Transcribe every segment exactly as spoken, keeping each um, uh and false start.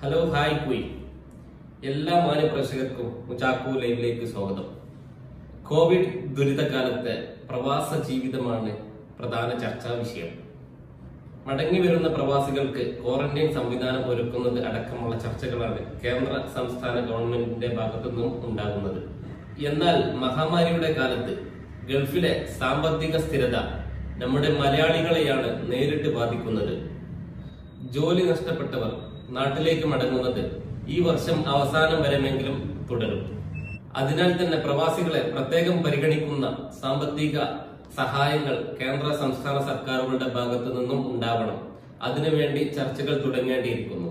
Hello hi Kui എല്ലാ മാന്യ പ്രേക്ഷകർക്കും മുചാക്കു ലൈവിലേക്ക് സ്വാഗതം. കോവിഡ് ദുരിതകാലത്തെ പ്രവാസ ജീവിതമാണ് പ്രധാന ചർച്ചാ വിഷയം. മടങ്ങി വരുന്ന പ്രവാസികൾക്ക് ക്വാറന്റൈൻ സംവിധാനം ഒരുക്കുന്നത് അടക്കമുള്ള ചർച്ചകളാണ് കേന്ദ്ര സംസ്ഥാന ഗവൺമെന്റിന്റെ ഭാഗത്തു നിന്നും ഉണ്ടാകുന്നത്. എന്നാൽ മഹാമാരിയുടെ കാലത്ത് ഗൾഫിലെ സാമ്പത്തിക സ്ഥിരത നമ്മുടെ മലയാളികളെയാണ് നേരിട്ട് ബാധിക്കുന്നത്. ജോലി നഷ്ടപ്പെട്ടവർ നാട്ടിലേക്ക് മടങ്ങുന്നത് ഈ വർഷം അവസാനം വരെയെങ്കിലും തുടരും. അതിനാൽ തന്നെ പ്രവാസികളെ പ്രത്യേകം പരിഗണിക്കുന്ന സാമ്പത്തിക സഹായങ്ങൾ കേന്ദ്ര സംസ്ഥാന സർക്കാരുകളുടെ ഭാഗത്തു നിന്നും ഉണ്ടാവണം. അതിനുവേണ്ടി ചർച്ചകൾ തുടങ്ങേണ്ടിയിരിക്കുന്നു.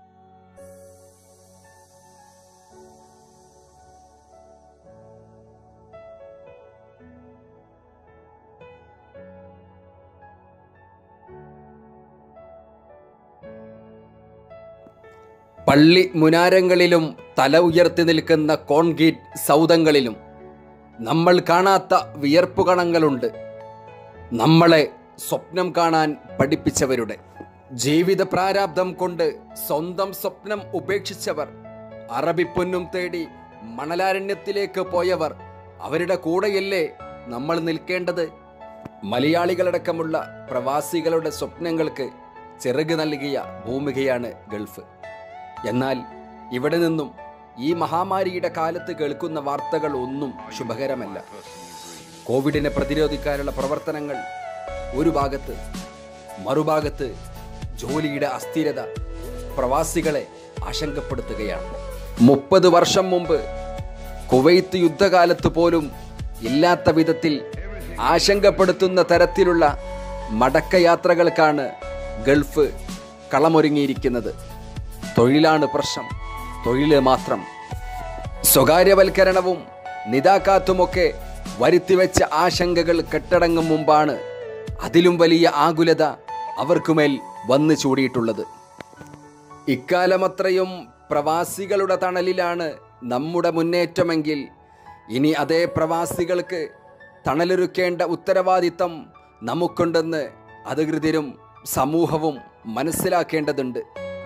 പള്ളി മുനാരങ്ങളിലും തല ഉയർത്തി നിൽക്കുന്ന കോൺക്രീറ്റ് സൗധങ്ങളിലും നമ്മൾ കാണാത്ത വിയർപ്പുകണങ്ങളുണ്ട്. നമ്മളെ സ്വപ്നം കാണാൻ പഠിപ്പിച്ചവരുടെ ജീവിത പ്രാരാബ്ദം കൊണ്ട് സ്വന്തം സ്വപ്നം ഉപേക്ഷിച്ചവർ, അറബിപ്പൊന്നും തേടി മണലാരണ്യത്തിലേക്ക് പോയവർ, അവരുടെ കൂടെയല്ലേ നമ്മൾ നിൽക്കേണ്ടത്? മലയാളികളടക്കമുള്ള പ്രവാസികളുടെ സ്വപ്നങ്ങൾക്ക് ചിറക് നൽകിയ ഭൂമികയാണ് ഗൾഫ്. എന്നാൽ ഇവിടെ നിന്നും ഈ മഹാമാരിയുടെ കാലത്ത് കേൾക്കുന്ന വാർത്തകൾ ഒന്നും ശുഭകരമല്ല. കോവിഡിനെ പ്രതിരോധിക്കാനുള്ള പ്രവർത്തനങ്ങൾ ഒരു ഭാഗത്ത്, മറുഭാഗത്ത് ജോലിയുടെ അസ്ഥിരത പ്രവാസികളെ ആശങ്കപ്പെടുത്തുകയാണ്. മുപ്പത് വർഷം മുമ്പ് കുവൈത്ത് യുദ്ധകാലത്ത് പോലും ഇല്ലാത്ത വിധത്തിൽ ആശങ്കപ്പെടുത്തുന്ന തരത്തിലുള്ള മടക്കയാത്രകൾക്കാണ് ഗൾഫ് കളമൊരുങ്ങിയിരിക്കുന്നത്. തൊഴിലാണ് പ്രശ്നം, തൊഴില് മാത്രം. സ്വകാര്യവൽക്കരണവും നിതാക്കാത്തുമൊക്കെ വരുത്തിവെച്ച ആശങ്കകൾ കെട്ടടങ്ങും മുമ്പാണ് അതിലും വലിയ ആകുലത അവർക്കുമേൽ വന്നു ചൂടിയിട്ടുള്ളത്. ഇക്കാലമത്രയും പ്രവാസികളുടെ തണലിലാണ് നമ്മുടെ മുന്നേറ്റമെങ്കിൽ ഇനി അതേ പ്രവാസികൾക്ക് തണലൊരുക്കേണ്ട ഉത്തരവാദിത്തം നമുക്കുണ്ടെന്ന് അധികൃതരും സമൂഹവും മനസ്സിലാക്കേണ്ടതുണ്ട്.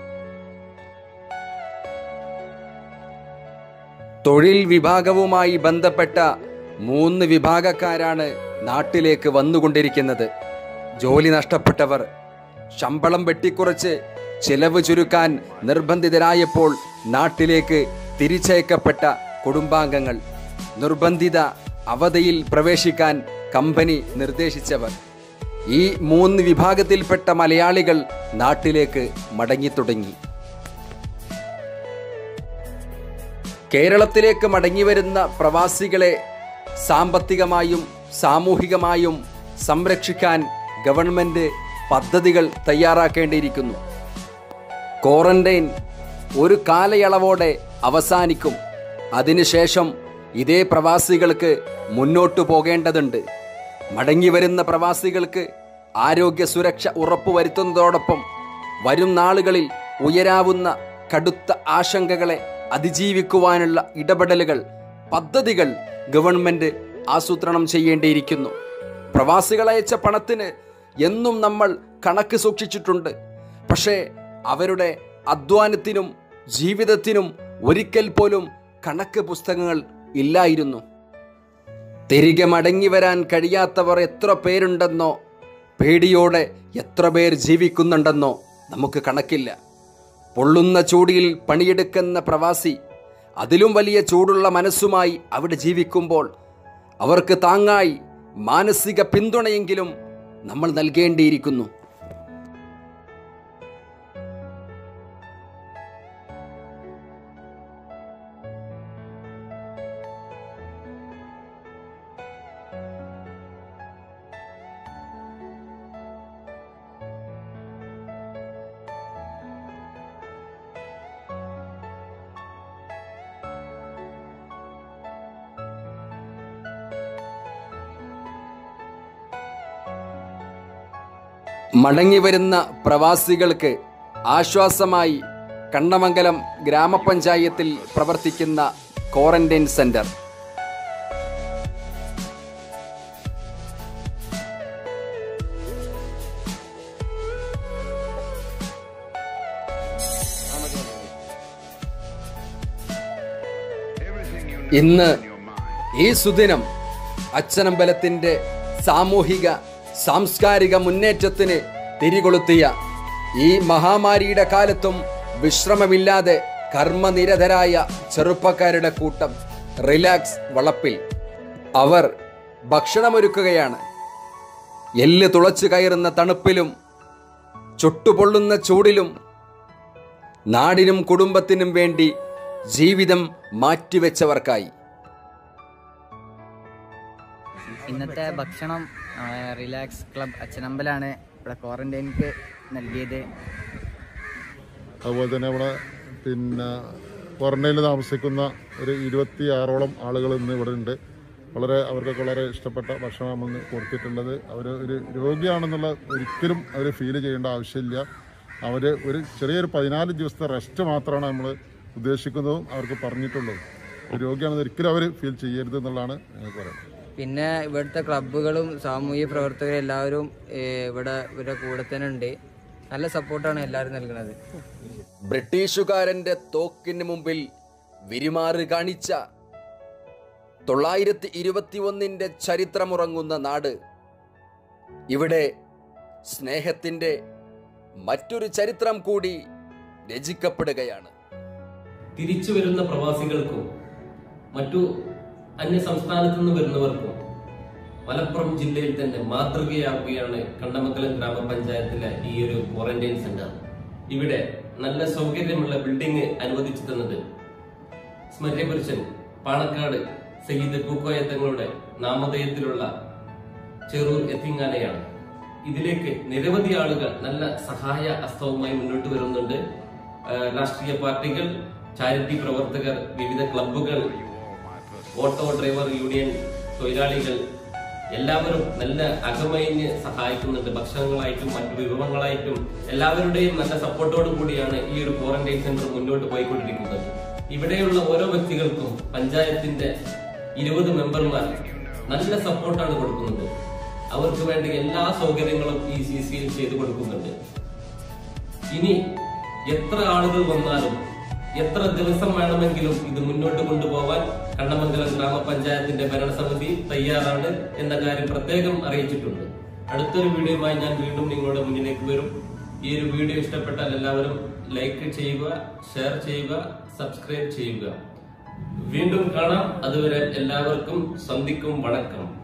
തൊഴിൽ വിഭാഗവുമായി ബന്ധപ്പെട്ട മൂന്ന് വിഭാഗക്കാരാണ് നാട്ടിലേക്ക് വന്നുകൊണ്ടിരിക്കുന്നത്. ജോലി നഷ്ടപ്പെട്ടവർ, ശമ്പളം വെട്ടിക്കുറച്ച് ചിലവ് ചുരുക്കാൻ നിർബന്ധിതരായപ്പോൾ നാട്ടിലേക്ക് തിരിച്ചയക്കപ്പെട്ട കുടുംബാംഗങ്ങൾ, നിർബന്ധിത അവധിയിൽ പ്രവേശിക്കാൻ കമ്പനി നിർദ്ദേശിച്ചവർ. ഈ മൂന്ന് വിഭാഗത്തിൽപ്പെട്ട മലയാളികൾ നാട്ടിലേക്ക് മടങ്ങിത്തുടങ്ങി. കേരളത്തിലേക്ക് മടങ്ങിവരുന്ന പ്രവാസികളെ സാമ്പത്തികമായും സാമൂഹികമായും സംരക്ഷിക്കാൻ ഗവൺമെന്റ് പദ്ധതികൾ തയ്യാറാക്കേണ്ടിയിരിക്കുന്നു. ക്വാറന്റൈൻ ഒരു കാലയളവോടെ അവസാനിക്കും. അതിനുശേഷം ഇതേ പ്രവാസികൾക്ക് മുന്നോട്ടു പോകേണ്ടതുണ്ട്. മടങ്ങിവരുന്ന പ്രവാസികൾക്ക് ആരോഗ്യ സുരക്ഷ ഉറപ്പുവരുത്തുന്നതോടൊപ്പം വരും നാളുകളിൽ ഉയരാവുന്ന കടുത്ത ആശങ്കകളെ അതിജീവിക്കുവാനുള്ള ഇടപെടലുകൾ, പദ്ധതികൾ ഗവൺമെന്റ് ആസൂത്രണം ചെയ്യേണ്ടിയിരിക്കുന്നു. പ്രവാസികളയച്ച പണത്തിന് എന്നും നമ്മൾ കണക്ക് സൂക്ഷിച്ചിട്ടുണ്ട്. പക്ഷേ അവരുടെ അധ്വാനത്തിനും ജീവിതത്തിനും ഒരിക്കൽ പോലും കണക്ക് പുസ്തകങ്ങൾ ഇല്ലായിരുന്നു. തിരികെ മടങ്ങി വരാൻ കഴിയാത്തവർ എത്ര പേരുണ്ടെന്നോ, പേടിയോടെ എത്ര പേർ ജീവിക്കുന്നുണ്ടെന്നോ നമുക്ക് കണക്കില്ല. പൊള്ളുന്ന ചൂടിൽ പണിയെടുക്കുന്ന പ്രവാസി അതിലും വലിയ ചൂടുള്ള മനസ്സുമായി അവിടെ ജീവിക്കുമ്പോൾ അവർക്ക് താങ്ങായി മാനസിക പിന്തുണയെങ്കിലും നമ്മൾ നൽകേണ്ടിയിരിക്കുന്നു. മടങ്ങിവരുന്ന പ്രവാസികൾക്ക് ആശ്വാസമായി കണ്ണമംഗലം ഗ്രാമപഞ്ചായത്തിൽ പ്രവർത്തിക്കുന്ന ക്വാറന്റൈൻ സെന്റർ. ഇന്ന് ഈ സുദിനം അച്ഛനമ്പലത്തിൻ്റെ സാമൂഹിക സാംസ്കാരിക മുന്നേറ്റത്തിന് തിരികൊളുത്തിയ ഈ മഹാമാരിയുടെ കാലത്തും വിശ്രമമില്ലാതെ കർമ്മനിരതരായ ചെറുപ്പക്കാരുടെ കൂട്ടം റിലാക്സ് വളപ്പിൽ അവർ ഭക്ഷണമൊരുക്കുകയാണ്. എല്ല് തുളച്ചു കയറുന്ന തണുപ്പിലും ചുട്ടുപൊള്ളുന്ന ചൂടിലും നാടിനും കുടുംബത്തിനും വേണ്ടി ജീവിതം മാറ്റിവെച്ചവർക്കായി. ഇന്നത്തെ ഭക്ഷണം റിലാക്സ് ക്ലബ് അച്ഛനമ്പലാണ് ഇവിടെ ക്വാറന്റൈനിക്ക് നൽകിയത്. അതുപോലെ തന്നെ ഇവിടെ പിന്നെ ക്വാറന്റൈനിൽ താമസിക്കുന്ന ഒരു ഇരുപത്തി ആറോളം ആളുകൾ ഇന്ന് ഇവിടെ ഉണ്ട്. വളരെ അവർക്കൊക്കെ വളരെ ഇഷ്ടപ്പെട്ട ഭക്ഷണം നമ്മൾ കൊടുത്തിട്ടുള്ളത്. അവർ ഒരു രോഗിയാണെന്നുള്ള ഒരിക്കലും അവർ ഫീൽ ചെയ്യേണ്ട ആവശ്യമില്ല. അവർ ഒരു ചെറിയൊരു പതിനാല് ദിവസത്തെ റെസ്റ്റ് മാത്രമാണ് നമ്മൾ ഉദ്ദേശിക്കുന്നതും അവർക്ക് പറഞ്ഞിട്ടുള്ളതും. രോഗിയാണെന്ന് ഒരിക്കലും അവർ ഫീൽ ചെയ്യരുത് എന്നുള്ളതാണ് ഞങ്ങൾക്ക് പറയുന്നത്. പിന്നെ ഇവിടുത്തെ ക്ലബ്ബുകളും സാമൂഹ്യ പ്രവർത്തകരും എല്ലാവരും ഇവിടെ ഇവരുടെ കൂടെ തന്നെ ഉണ്ട്. നല്ല സപ്പോർട്ടാണ് എല്ലാവരും നൽകുന്നത്. ബ്രിട്ടീഷുകാരൻ്റെ തോക്കിന് മുമ്പിൽ വിരിമാറ് കാണിച്ച തൊള്ളായിരത്തി ഇരുപത്തി ഒന്നിൻ്റെ ചരിത്രമുറങ്ങുന്ന നാട്. ഇവിടെ സ്നേഹത്തിൻ്റെ മറ്റൊരു ചരിത്രം കൂടി രചിക്കപ്പെടുകയാണ്. തിരിച്ചു വരുന്ന പ്രവാസികൾക്കും മറ്റു അന്യ സംസ്ഥാനത്തു നിന്ന് വരുന്നവർക്കും മലപ്പുറം ജില്ലയിൽ തന്നെ മാതൃകയാവുകയാണ് കണ്ണമംഗലം ഗ്രാമപഞ്ചായത്തിലെ ഈ ഒരു ക്വാറന്റൈൻ സെന്റർ. ഇവിടെ നല്ല സൗകര്യമുള്ള ബിൽഡിംഗ് അനുവദിച്ചു തന്നത് സ്മര്യപുരുഷൻ പാണക്കാട് സയ്യിദ് പൂക്കോയ തങ്ങളുടെ നാമധേയത്തിലുള്ള ചെറൂർ എത്തിങ്ങാനയാണ്. ഇതിലേക്ക് നിരവധി ആളുകൾ നല്ല സഹായ ഹസ്തവുമായി മുന്നോട്ട് വരുന്നുണ്ട്. രാഷ്ട്രീയ പാർട്ടികൾ, ചാരിറ്റി പ്രവർത്തകർ, വിവിധ ക്ലബ്ബുകൾ, ഓട്ടോ ഡ്രൈവർ യൂണിയൻ തൊഴിലാളികൾ എല്ലാവരും നല്ല അകമയിഞ്ഞ് സഹായിക്കുന്നുണ്ട്. ഭക്ഷണങ്ങളായിട്ടും മറ്റു വിഭവങ്ങളായിട്ടും എല്ലാവരുടെയും നല്ല സപ്പോർട്ടോടു കൂടിയാണ് ഈ ഒരു ക്വാറന്റൈൻ സെന്റർ മുന്നോട്ട് പോയിക്കൊണ്ടിരിക്കുന്നത്. ഇവിടെയുള്ള ഓരോ വ്യക്തികൾക്കും പഞ്ചായത്തിന്റെ ഇരുപത് മെമ്പർമാർ നല്ല സപ്പോർട്ടാണ് കൊടുക്കുന്നത്. അവർക്ക് വേണ്ട എല്ലാ സൗകര്യങ്ങളും ഈ സി സിയിൽ ചെയ്തു കൊടുക്കുന്നുണ്ട്. ഇനി എത്ര ആളുകൾ വന്നാലും എത്ര ദിവസം വേണമെങ്കിലും ഇത് മുന്നോട്ട് കൊണ്ടുപോകാൻ കണ്ണമംഗലം ഗ്രാമപഞ്ചായത്തിന്റെ ഭരണസമിതി തയ്യാറാണ് എന്ന കാര്യം പ്രത്യേകം അറിയിച്ചിട്ടുണ്ട്. അടുത്തൊരു വീഡിയോയുമായി ഞാൻ വീണ്ടും നിങ്ങളുടെ മുന്നിലേക്ക് വരും. ഈ ഒരു വീഡിയോ ഇഷ്ടപ്പെട്ടാൽ എല്ലാവരും ലൈക്ക് ചെയ്യുക, ഷെയർ ചെയ്യുക, സബ്സ്ക്രൈബ് ചെയ്യുക. വീണ്ടും കാണാം. അതുവരെ എല്ലാവർക്കും സന്ധിക്കും വണക്കം.